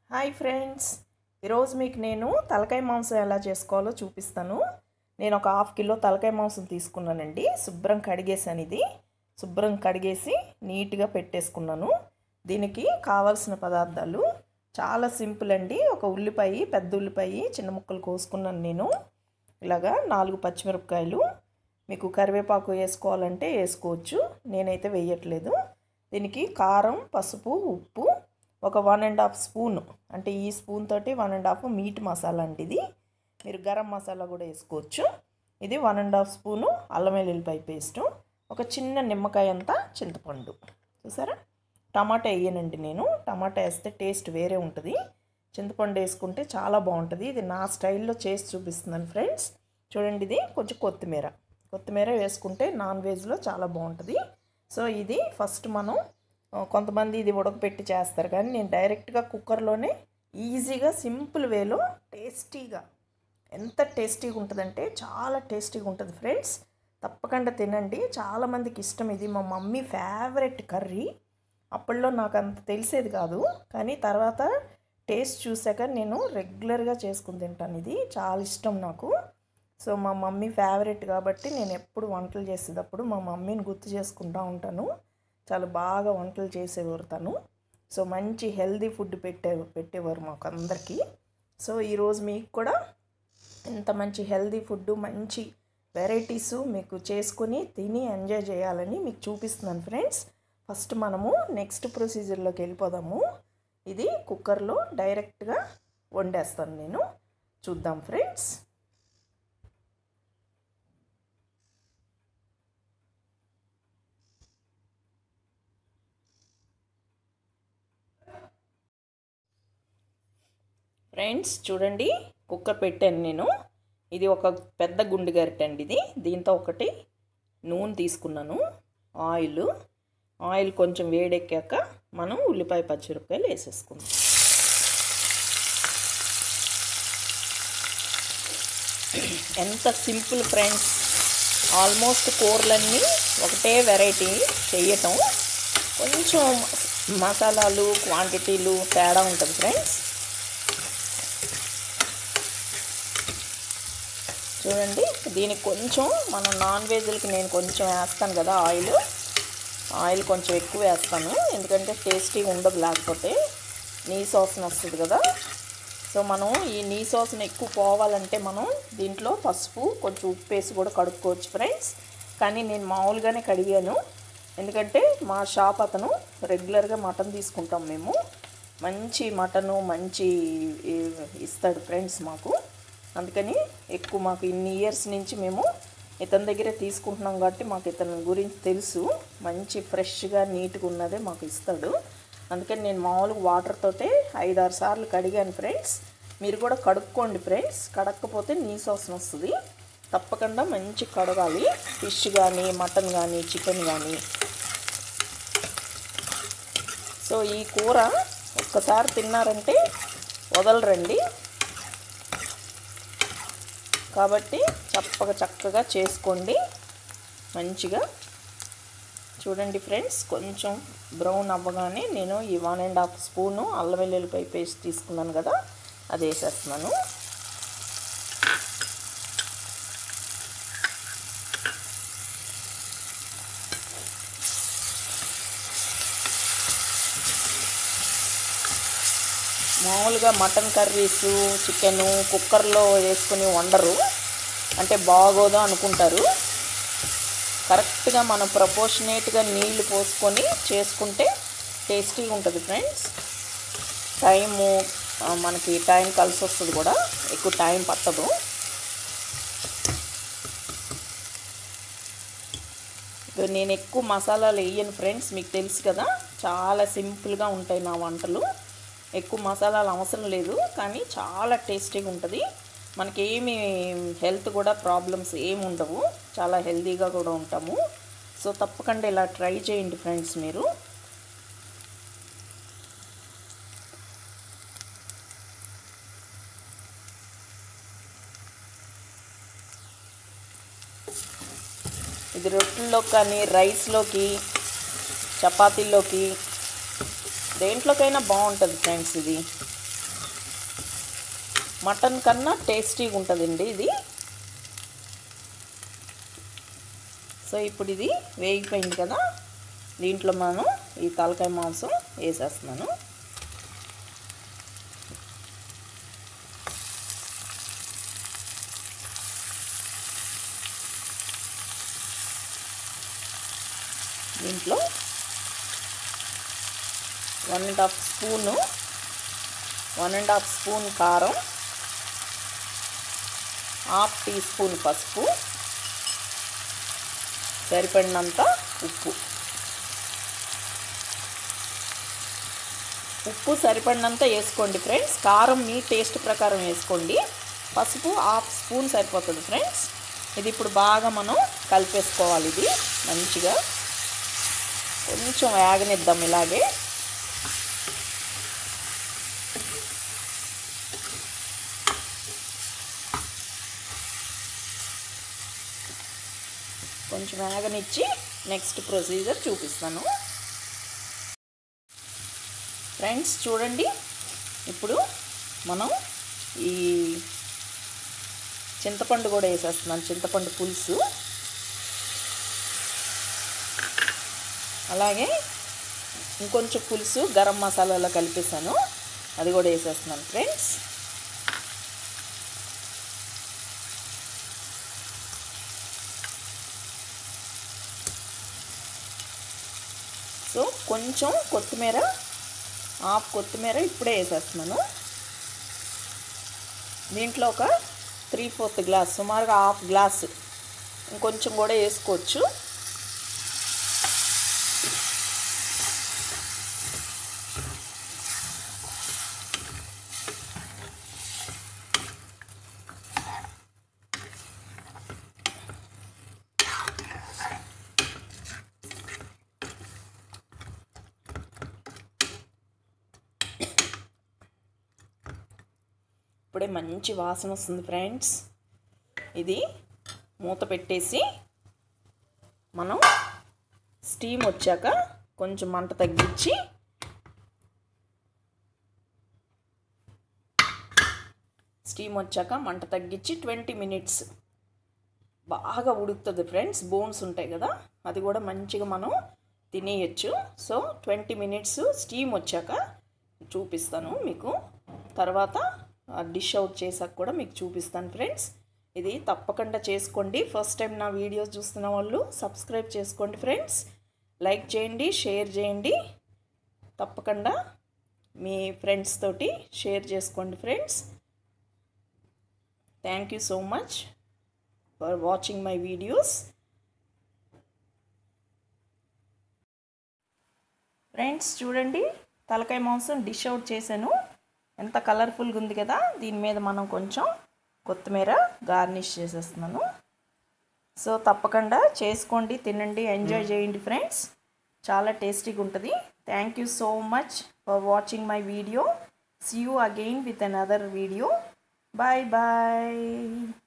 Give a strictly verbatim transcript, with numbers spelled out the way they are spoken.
Hi friends, ఈరోజు మీకు నేను తలకాయ మాంసం ఎలా చేసుకోవాలో చూపిస్తాను. నేను ఒక హాఫ్ కిలో తలకాయ మాంసం తీసుకున్నానండి. శుభ్రం కడిగేసాను. ఇది శుభ్రం కడిగేసి నీట్గా పెట్టేసుకున్నాను. దీనికి కావాల్సిన పదార్థాలు చాలా సింపుల్ అండి. ఒక ఉల్లిపాయ, పెద్ద ఉల్లిపాయ చిన్న ముక్కలు కోసుకున్నాను నేను. ఇలాగా నాలుగు పచ్చిమిరపకాయలు, మీకు కరివేపాకు వేసుకోవాలంటే వేసుకోవచ్చు, నేనైతే వేయట్లేదు. దీనికి కారం, పసుపు, ఉప్పు, ఒక వన్ అండ్ హాఫ్ స్పూన్, అంటే ఈ స్పూన్ తోటి one and half meat masala అండి. ఇది మీరు గరం మసాలా కూడా వేసుకోవచ్చు. ఇది వన్ అండ్ హాఫ్ స్పూను అల్లం వెల్లుల్లిపాయ పేస్టు, ఒక చిన్న నిమ్మకాయ అంతా చింతపండు. చూసారా, టమాటా వేయనండి నేను. టమాటా వేస్తే టేస్ట్ వేరే ఉంటుంది. చింతపండు వేసుకుంటే చాలా బాగుంటుంది. ఇది నా స్టైల్లో చేసి చూపిస్తున్నాను ఫ్రెండ్స్. చూడండి, ఇది కొంచెం కొత్తిమీర కొత్తిమీర వేసుకుంటే నాన్ వెజ్లో చాలా బాగుంటుంది. సో ఇది ఫస్ట్ మనం, కొంతమంది ఇది ఉడకపెట్టి చేస్తారు, కానీ నేను డైరెక్ట్గా కుక్కర్లోనే ఈజీగా సింపుల్ వేలో టేస్టీగా, ఎంత టేస్టీగా ఉంటుందంటే చాలా టేస్టీగా ఉంటుంది ఫ్రెండ్స్. తప్పకుండా తినండి, చాలామందికి ఇష్టం. ఇది మా మమ్మీ ఫేవరెట్ కర్రీ. అప్పట్లో నాకు అంత తెలిసేది కాదు, కానీ తర్వాత టేస్ట్ చూసాక నేను రెగ్యులర్గా చేసుకుని తింటాను. ఇది చాలా ఇష్టం నాకు. సో మా మమ్మీ ఫేవరెట్ కాబట్టి నేను ఎప్పుడు వంటలు చేసేటప్పుడు మా మమ్మీని గుర్తు చేసుకుంటూ ఉంటాను. చాలా బాగా వంటలు చేసేవారు తను. సో మంచి హెల్దీ ఫుడ్ పెట్టే పెట్టేవారు మాకు అందరికీ. సో ఈరోజు మీకు కూడా ఇంత మంచి హెల్దీ ఫుడ్, మంచి వెరైటీస్ మీకు చేసుకొని తిని ఎంజాయ్ చేయాలని మీకు చూపిస్తున్నాను ఫ్రెండ్స్. ఫస్ట్ మనము నెక్స్ట్ ప్రొసీజర్లోకి వెళ్ళిపోదాము. ఇది కుక్కర్లో డైరెక్ట్గా వండేస్తాను నేను. చూద్దాం ఫ్రెండ్స్. ఫ్రెండ్స్ చూడండి, కుక్కర్ పెట్టాను నేను. ఇది ఒక పెద్ద గుండు గరిటె అండి ఇది. దీంతో ఒకటి నూనె తీసుకున్నాను, ఆయిల్ ఆయిల్ కొంచెం వేడెక్కాక మనం ఉల్లిపాయ, పచ్చిమిరపకాయలు వేసేసుకుందాం. ఎంత సింపుల్ ఫ్రెండ్స్. ఆల్మోస్ట్ కూరలన్నీ ఒకటే వెరైటీ చేయటం, కొంచెం మసాలాలు క్వాంటిటీలు తేడా ఉంటుంది ఫ్రెండ్స్. చూడండి, దీనికి కొంచెం మనం నాన్ వెజ్లకి నేను కొంచెం వేస్తాను కదా ఆయిల్. ఆయిల్ కొంచెం ఎక్కువ వేస్తాను, ఎందుకంటే టేస్టీగా ఉండదు, లేకపోతే నీ సోసన వస్తుంది కదా. సో మనం ఈ నీ సోసన ఎక్కువ పోవాలంటే మనం దీంట్లో పసుపు, కొంచెం ఉప్పు వేసి కూడా కడుక్కోవచ్చు ఫ్రెండ్స్. కానీ నేను మామూలుగానే కడిగాను, ఎందుకంటే మా షాప్ అతను రెగ్యులర్గా మటన్ తీసుకుంటాం మేము. మంచి మటను మంచి ఇస్తాడు ఫ్రెండ్స్ మాకు. అందుకని ఎక్కువ మాకు ఇన్ని ఇయర్స్ నుంచి మేము ఇతని దగ్గరే తీసుకుంటున్నాం కాబట్టి మాకు ఇతని గురించి తెలుసు. మంచి ఫ్రెష్గా నీట్గా ఉన్నదే మాకు ఇస్తాడు. అందుకని నేను మామూలుగా వాటర్ తోటే ఐదు ఆరు సార్లు కడిగాను ఫ్రెండ్స్. మీరు కూడా కడుక్కోండి ఫ్రెండ్స్. కడక్కపోతే నీసు వాసన వస్తుంది. తప్పకుండా మంచి కడగాలి, ఫిష్ కానీ మటన్ కానీ చికెన్ కానీ. సో ఈ కూర ఒక్కసారి తిన్నారంటే వదలరండి, కాబట్టి చప్పగా చక్కగా చేసుకోండి మంచిగా. చూడండి ఫ్రెండ్స్, కొంచెం బ్రౌన్ అవ్వగానే నేను ఈ వన్ అండ్ హాఫ్ స్పూను అల్లం వెల్లుల్లిపాయ పేస్ట్ తీసుకున్నాను కదా, అది వేసేస్తున్నాను. మామూలుగా మటన్ కర్రీసు, చికెను కుక్కర్లో వేసుకుని వండరు, అంటే బాగోదు అనుకుంటారు. కరెక్ట్గా మనం ప్రపోర్షనేట్గా నీళ్లు పోసుకొని చేసుకుంటే టేస్టీగా ఉంటుంది ఫ్రెండ్స్. టైము మనకి టైం కలిసి వస్తుంది కూడా, ఎక్కువ టైం పట్టదు. నేను ఎక్కువ మసాలాలు వేయను ఫ్రెండ్స్, మీకు తెలుసు కదా. చాలా సింపుల్గా ఉంటాయి నా వంటలు. ఎక్కువ మసాలాలు అవసరం లేదు, కానీ చాలా టేస్టీగా ఉంటుంది. మనకేమి హెల్త్ కూడా ప్రాబ్లమ్స్ ఏమి ఉండవు, చాలా హెల్తీగా కూడా ఉంటాము. సో తప్పకుండా ఇలా ట్రై చేయండి ఫ్రెండ్స్ మీరు. ఇది రొట్టెల్లోకి కానీ, రైస్లోకి, చపాతీల్లోకి, దేంట్లోకైనా బాగుంటుంది ఫ్రెండ్స్ ఇది. మటన్ కన్నా టేస్టీగా ఉంటుందండి ఇది. సో ఇప్పుడు ఇది వేగిపోయింది కదా, దీంట్లో మనం ఈ తలకాయ మాంసం వేసేస్తున్నాను. దీంట్లో one and half spoon one and half spoon కారం, హాఫ్ టీ స్పూన్ పసుపు, సరిపడినంత ఉప్పు. ఉప్పు సరిపడినంత వేసుకోండి ఫ్రెండ్స్. కారం మీ టేస్ట్ ప్రకారం వేసుకోండి. పసుపు హాఫ్ స్పూన్ సరిపోతుంది ఫ్రెండ్స్. ఇది ఇప్పుడు బాగా మనం కలిపేసుకోవాలి. ఇది మంచిగా కొంచెం వేగనిద్దాం ఇలాగే. కొంచెం వేగనిచ్చి నెక్స్ట్ ప్రొసీజర్ చూపిస్తాను ఫ్రెండ్స్. చూడండి, ఇప్పుడు మనం ఈ చింతపండు కూడా వేసేస్తున్నాను, చింతపండు పులుసు. అలాగే ఇంకొంచెం పులుసు గరం మసాలాలో కలిపేసాను, అది కూడా వేసేస్తున్నాను ఫ్రెండ్స్. సో కొంచెం కొత్తిమీర, హాఫ్ కొత్తిమీర ఇప్పుడే వేసేస్తున్నాను. దీంట్లో ఒక త్రీ ఫోర్త్ గ్లాస్, సుమారుగా హాఫ్ గ్లాస్ ఇంకొంచెం కూడా వేసుకోవచ్చు. ఇప్పుడే మంచి వాసన వస్తుంది ఫ్రెండ్స్. ఇది మూత పెట్టేసి మనం స్టీమ్ వచ్చాక కొంచెం మంట తగ్గించి స్టీమ్ వచ్చాక మంట తగ్గించి ట్వంటీ మినిట్స్ బాగా ఉడుకుతుంది ఫ్రెండ్స్. బోన్స్ ఉంటాయి కదా, అది కూడా మంచిగా మనం తినేయచ్చు. సో ట్వంటీ మినిట్స్ స్టీమ్ వచ్చాక చూపిస్తాను మీకు. తర్వాత డిష్ అవుట్ చేసాక కూడా మీకు చూపిస్తాను ఫ్రెండ్స్. ఇది తప్పకుండా చేసుకోండి. ఫస్ట్ టైం నా వీడియోస్ చూస్తున్న వాళ్ళు సబ్స్క్రైబ్ చేసుకోండి ఫ్రెండ్స్. లైక్ చేయండి, షేర్ చేయండి. తప్పకుండా మీ ఫ్రెండ్స్ తోటి షేర్ చేసుకోండి friends. Thank you so much for watching my videos. Friends చూడండి, తలకాయ మాంసం డిష్ అవుట్ చేశాను. ఎంత కలర్ఫుల్గా ఉంది కదా. దీని మీద మనం కొంచెం కొత్తిమీర గార్నిష్ చేసేస్తున్నాను. సో తప్పకుండా చేసుకోండి, తినండి, ఎంజాయ్ చేయండి ఫ్రెండ్స్. చాలా టేస్టీగా ఉంటుంది. Thank you so much for watching my video. See you again with another video. Bye bye.